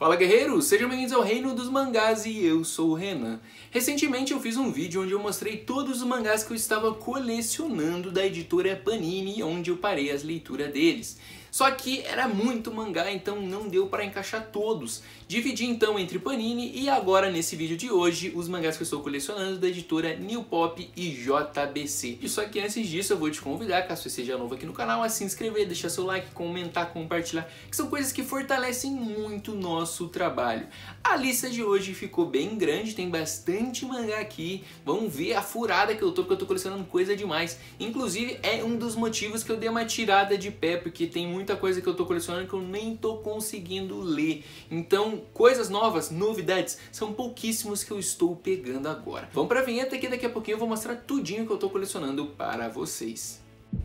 Fala guerreiros, sejam bem-vindos ao Reino dos Mangás e eu sou o Renan. Recentemente eu fiz um vídeo onde eu mostrei todos os mangás que eu estava colecionando da editora Panini, onde eu parei as leituras deles. Só que era muito mangá, então não deu para encaixar todos. Dividi então entre Panini e agora nesse vídeo de hoje os mangás que eu estou colecionando da editora New Pop e JBC. E só que antes disso eu vou te convidar, caso você seja novo aqui no canal, a se inscrever, deixar seu like, comentar, compartilhar, que são coisas que fortalecem muito o nosso trabalho. A lista de hoje ficou bem grande, tem bastante mangá aqui. Vamos ver a furada que eu tô, porque eu tô colecionando coisa demais. Inclusive é um dos motivos que eu dei uma tirada de pé, porque tem muita coisa que eu tô colecionando que eu nem tô conseguindo ler. Então, coisas novas, novidades, são pouquíssimos que eu estou pegando agora. Vamos pra vinheta que daqui a pouquinho eu vou mostrar tudinho que eu tô colecionando para vocês.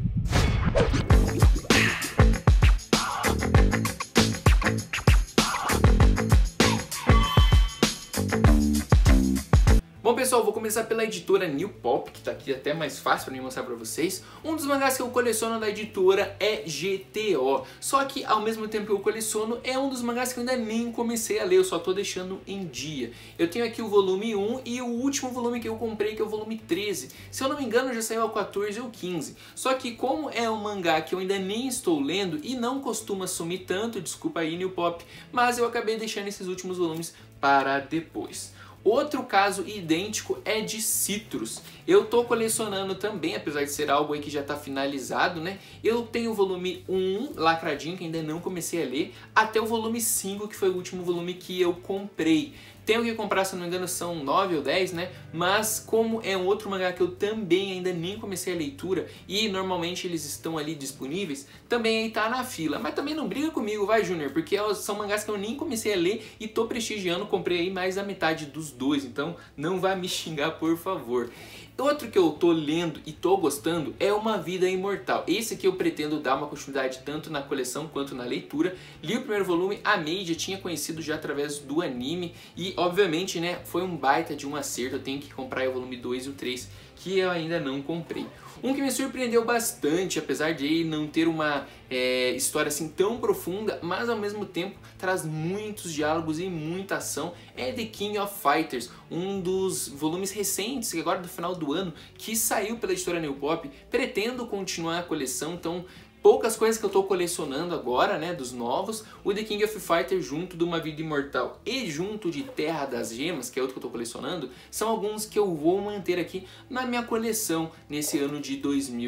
Bom pessoal, vou começar pela editora New Pop, que tá aqui até mais fácil para mim mostrar para vocês. Um dos mangás que eu coleciono da editora é GTO, só que ao mesmo tempo que eu coleciono é um dos mangás que eu ainda nem comecei a ler, eu só tô deixando em dia. Eu tenho aqui o volume 1 e o último volume que eu comprei, que é o volume 13. Se eu não me engano já saiu ao 14 ou 15. Só que como é um mangá que eu ainda nem estou lendo e não costuma sumir tanto, desculpa aí New Pop, mas eu acabei deixando esses últimos volumes para depois. Outro caso idêntico é de Citrus. Eu tô colecionando também, apesar de ser algo aí que já tá finalizado, né? Eu tenho o volume 1, lacradinho, que ainda não comecei a ler, até o volume 5, que foi o último volume que eu comprei. Tenho que comprar, se não me engano, são 9 ou 10, né? Mas como é um outro mangá que eu também ainda nem comecei a leitura e normalmente eles estão ali disponíveis, também aí tá na fila. Mas também não briga comigo, vai Júnior, porque são mangás que eu nem comecei a ler e tô prestigiando, comprei aí mais da metade dos dois, então não vai me xingar, por favor. Outro que eu tô lendo e tô gostando é Uma Vida Imortal. Esse aqui eu pretendo dar uma continuidade tanto na coleção quanto na leitura. Li o primeiro volume, amei, já tinha conhecido já através do anime e obviamente, né, foi um baita de um acerto. Eu tenho que comprar o volume 2 e o 3, que eu ainda não comprei. Um que me surpreendeu bastante, apesar de ele não ter uma história assim tão profunda, mas ao mesmo tempo traz muitos diálogos e muita ação, é The King of Fighters, um dos volumes recentes, agora do final do ano, que saiu pela editora New Pop. Pretendo continuar a coleção, então poucas coisas que eu estou colecionando agora, né, dos novos. O The King of Fighters junto de Uma Vida Imortal e junto de Terra das Gemas, que é outro que eu estou colecionando, são alguns que eu vou manter aqui na minha coleção nesse ano de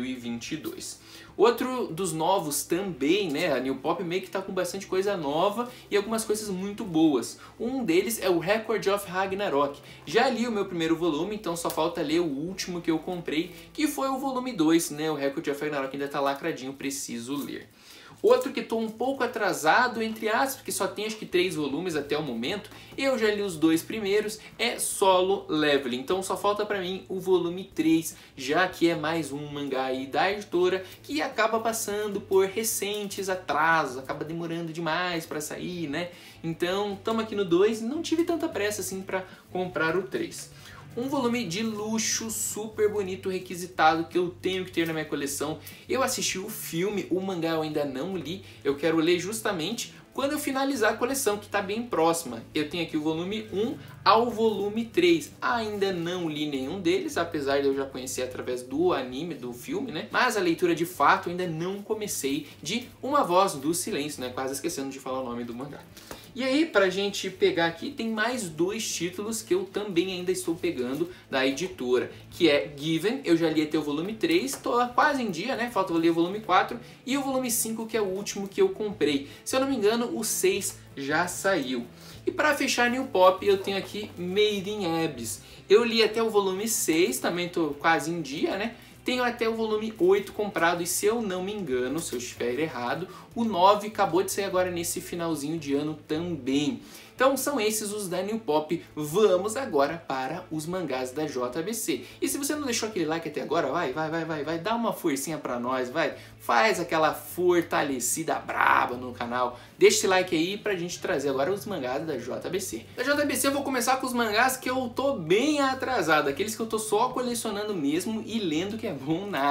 2022. Outro dos novos também, né, a New Pop meio que tá com bastante coisa nova e algumas coisas muito boas. Um deles é o Record of Ragnarok. Já li o meu primeiro volume, então só falta ler o último que eu comprei, que foi o volume 2, né, o Record of Ragnarok ainda tá lacradinho, preciso ler. Outro que estou um pouco atrasado, entre aspas, porque só tem acho que 3 volumes até o momento, eu já li os 2 primeiros, é Solo Leveling, então só falta para mim o volume 3, já que é mais um mangá aí da editora que acaba passando por recentes atrasos, acaba demorando demais para sair, né? Então estamos aqui no 2, não tive tanta pressa assim para comprar o 3. Um volume de luxo, super bonito, requisitado, que eu tenho que ter na minha coleção. Eu assisti o filme, o mangá eu ainda não li, eu quero ler justamente quando eu finalizar a coleção, que está bem próxima. Eu tenho aqui o volume 1 ao volume 3. Ainda não li nenhum deles, apesar de eu já conhecer através do anime, do filme, né? Mas a leitura de fato ainda não comecei, de Uma Voz do Silêncio, né? Quase esquecendo de falar o nome do mangá. E aí, pra gente pegar aqui, tem mais 2 títulos que eu também ainda estou pegando da editora, que é Given, eu já li até o volume 3, tô quase em dia, né? Falta eu ler o volume 4 e o volume 5, que é o último que eu comprei. Se eu não me engano, o 6 já saiu. E para fechar New Pop, eu tenho aqui Made in Abyss. Eu li até o volume 6, também tô quase em dia, né? Tenho até o volume 8 comprado e se eu não me engano, se eu estiver errado, o 9 acabou de sair agora nesse finalzinho de ano também. Então são esses os da New Pop. Vamos agora para os mangás da JBC. E se você não deixou aquele like até agora, vai, dá uma forcinha pra nós, vai. Faz aquela fortalecida braba no canal. Deixa esse like aí pra gente trazer agora os mangás da JBC. Da JBC eu vou começar com os mangás que eu tô bem atrasado, aqueles que eu tô só colecionando mesmo e lendo que é bom nada.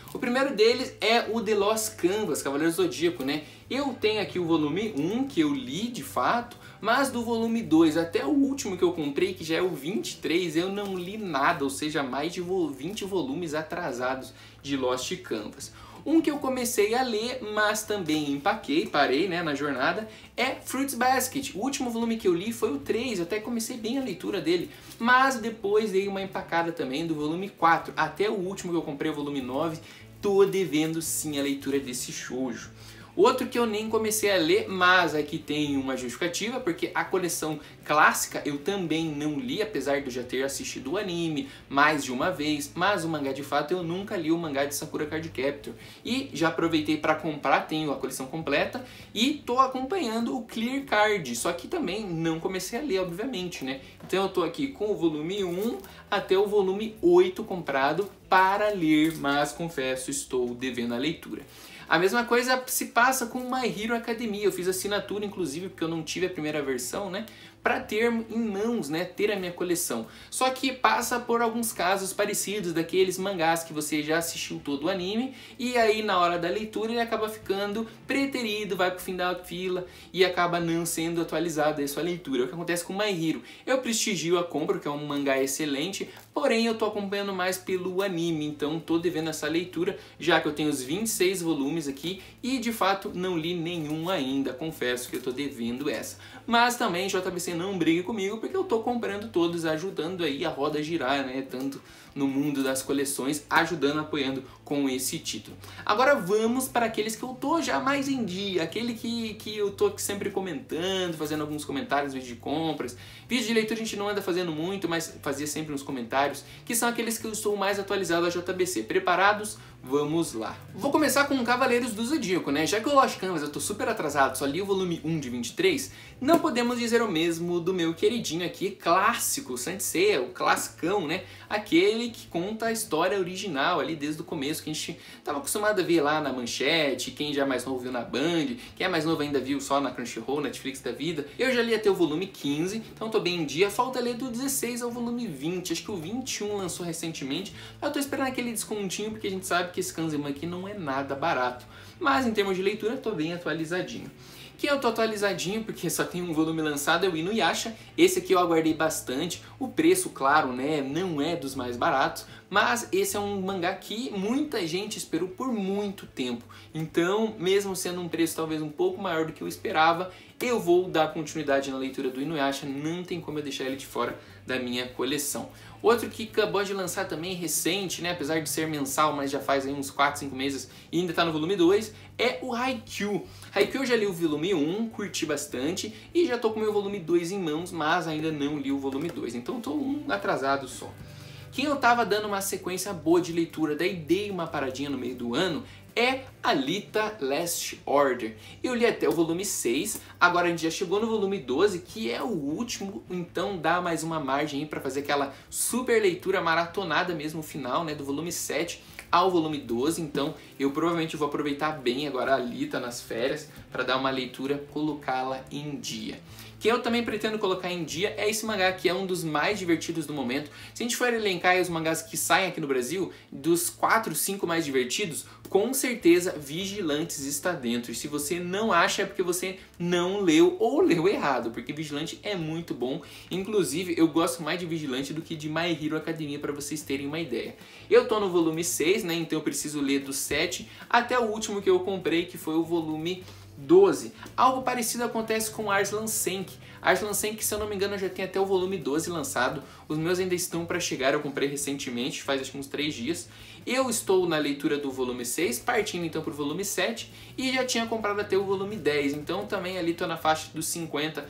O primeiro deles é o The Lost Canvas, Cavaleiro Zodíaco, né? Eu tenho aqui o volume 1, que eu li de fato, mas do volume 2 até o último que eu comprei, que já é o 23, eu não li nada, ou seja, mais de 20 volumes atrasados de Lost Canvas. Um que eu comecei a ler, mas também empaquei, parei, né, na jornada, é Fruits Basket. O último volume que eu li foi o 3, eu até comecei bem a leitura dele, mas depois dei uma empacada também do volume 4, até o último que eu comprei, o volume 9, tô devendo sim a leitura desse shoujo. Outro que eu nem comecei a ler, mas aqui tem uma justificativa, porque a coleção clássica eu também não li, apesar de eu já ter assistido o anime mais de uma vez, mas o mangá de fato eu nunca li o mangá de Sakura Card Captor. E já aproveitei para comprar, tenho a coleção completa e tô acompanhando o Clear Card, só que também não comecei a ler, obviamente, né? Então eu tô aqui com o volume 1 até o volume 8 comprado para ler, mas confesso, estou devendo a leitura. A mesma coisa se passa com My Hero Academia. Eu fiz assinatura, inclusive, porque eu não tive a primeira versão, né? Para ter em mãos, né? Ter a minha coleção. Só que passa por alguns casos parecidos daqueles mangás que você já assistiu todo o anime e aí na hora da leitura ele acaba ficando preterido, vai pro fim da fila e acaba não sendo atualizada a sua leitura. É o que acontece com My Hero. Eu prestigio a compra, que é um mangá excelente, porém eu tô acompanhando mais pelo anime, então tô devendo essa leitura, já que eu tenho os 26 volumes aqui e de fato não li nenhum ainda, confesso que eu tô devendo essa. Mas também, JBC, não brigue comigo, porque eu tô comprando todos, ajudando aí a roda a girar, né? Tanto no mundo das coleções, ajudando, apoiando com esse título. Agora vamos para aqueles que eu tô já mais em dia, aquele que eu tô sempre comentando, fazendo alguns comentários, vídeos de compras. Vídeo de leitura a gente não anda fazendo muito, mas fazia sempre nos comentários, que são aqueles que eu estou mais atualizado a JBC. Preparados? Vamos lá. Vou começar com Cavaleiros do Zodíaco, né? Já que o Lost Canvas eu tô super atrasado, só li o volume 1 de 23, não podemos dizer o mesmo do meu queridinho aqui, clássico, Saint Seiya, o classicão, né? Aquele que conta a história original ali desde o começo, que a gente estava acostumado a ver lá na Manchete, quem já é mais novo viu na Band, quem é mais novo ainda viu só na Crunchyroll, Netflix da vida. Eu já li até o volume 15, então tô bem em dia, falta ler do 16 ao volume 20, acho que o 21 lançou recentemente, eu tô esperando aquele descontinho porque a gente sabe que esse Kanzeman aqui não é nada barato, mas em termos de leitura tô bem atualizadinho. Que eu tô atualizadinho porque só tem um volume lançado, é o Inuyasha. Esse aqui eu aguardei bastante. O preço, claro, né, não é dos mais baratos, mas esse é um mangá que muita gente esperou por muito tempo. Então, mesmo sendo um preço talvez um pouco maior do que eu esperava, eu vou dar continuidade na leitura do Inuyasha, não tem como eu deixar ele de fora da minha coleção. Outro que acabou de lançar também recente, né, apesar de ser mensal, mas já faz aí uns 4, 5 meses e ainda tá no volume 2, é o Haikyuu. Haikyuu eu já li o volume 1, curti bastante e já tô com o meu volume 2 em mãos, mas ainda não li o volume 2, então tô um atrasado só. Quem eu tava dando uma sequência boa de leitura, daí dei uma paradinha no meio do ano, é Alita Last Order. Eu li até o volume 6, agora a gente já chegou no volume 12, que é o último, então dá mais uma margem aí pra fazer aquela super leitura maratonada mesmo, final, né, do volume 7 ao volume 12, então eu provavelmente vou aproveitar bem agora a Alita nas férias para dar uma leitura, colocá-la em dia. Que eu também pretendo colocar em dia é esse mangá, que é um dos mais divertidos do momento. Se a gente for elencar os mangás que saem aqui no Brasil, dos 4, 5 mais divertidos, com certeza Vigilantes está dentro. E se você não acha, é porque você não leu ou leu errado, porque Vigilante é muito bom. Inclusive, eu gosto mais de Vigilante do que de My Hero Academia, para vocês terem uma ideia. Eu tô no volume 6, né, então eu preciso ler do 7 até o último que eu comprei, que foi o volume 12. Algo parecido acontece com Arslan Senki. Arslan Senki, se eu não me engano, já tem até o volume 12 lançado. Os meus ainda estão para chegar, eu comprei recentemente, faz acho que uns 3 dias. Eu estou na leitura do volume 6, partindo então para o volume 7, e já tinha comprado até o volume 10, então também ali estou na faixa dos 50%,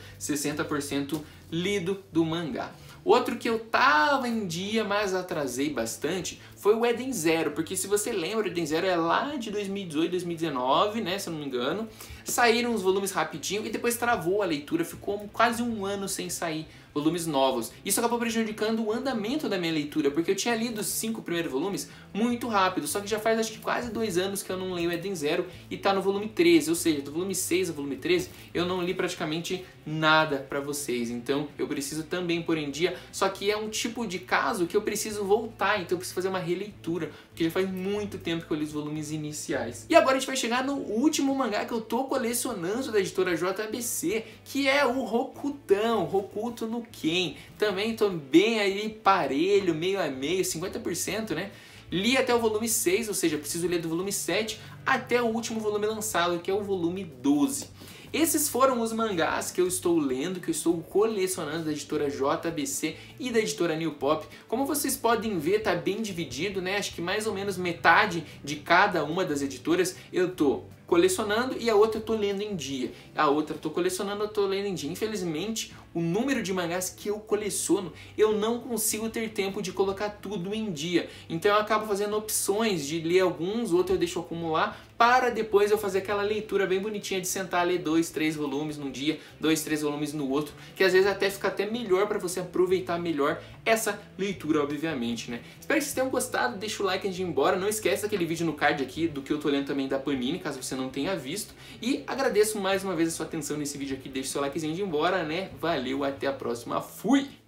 60% lido do mangá. Outro que eu tava em dia, mas atrasei bastante, foi o Eden Zero, porque se você lembra, o Eden Zero é lá de 2018, 2019, né, se eu não me engano. Saíram os volumes rapidinho e depois travou a leitura, ficou quase um ano sem sair volumes novos. Isso acabou prejudicando o andamento da minha leitura, porque eu tinha lido os 5 primeiros volumes muito rápido, só que já faz acho que quase 2 anos que eu não leio Eden Zero e tá no volume 13, ou seja, do volume 6 ao volume 13 eu não li praticamente nada pra vocês, então eu preciso também pôr em dia, só que é um tipo de caso que eu preciso voltar, então eu preciso fazer uma releitura, porque já faz muito tempo que eu li os volumes iniciais. E agora a gente vai chegar no último mangá que eu tô colecionando da editora JBC, que é o Rokutão, Hokuto no Ken. Também tô bem aí parelho, meio a meio, 50%, né? Li até o volume 6, ou seja, preciso ler do volume 7 até o último volume lançado, que é o volume 12. Esses foram os mangás que eu estou lendo, que eu estou colecionando da editora JBC e da editora New Pop. Como vocês podem ver, tá bem dividido, né? Acho que mais ou menos metade de cada uma das editoras eu tô colecionando e a outra eu tô lendo em dia. A outra eu tô colecionando, eu tô lendo em dia. Infelizmente, o número de mangás que eu coleciono, eu não consigo ter tempo de colocar tudo em dia. Então eu acabo fazendo opções de ler alguns, outros eu deixo acumular, para depois eu fazer aquela leitura bem bonitinha de sentar a ler 2, 3 volumes num dia, 2, 3 volumes no outro, que às vezes até fica até melhor para você aproveitar melhor essa leitura, obviamente, né? Espero que vocês tenham gostado, deixa o like antes de ir embora, não esquece daquele vídeo no card aqui do que eu tô lendo também da Panini, caso você não tenha visto, e agradeço mais uma vez a sua atenção nesse vídeo aqui, deixa o seu likezinho de ir embora, né? Valeu, até a próxima, fui!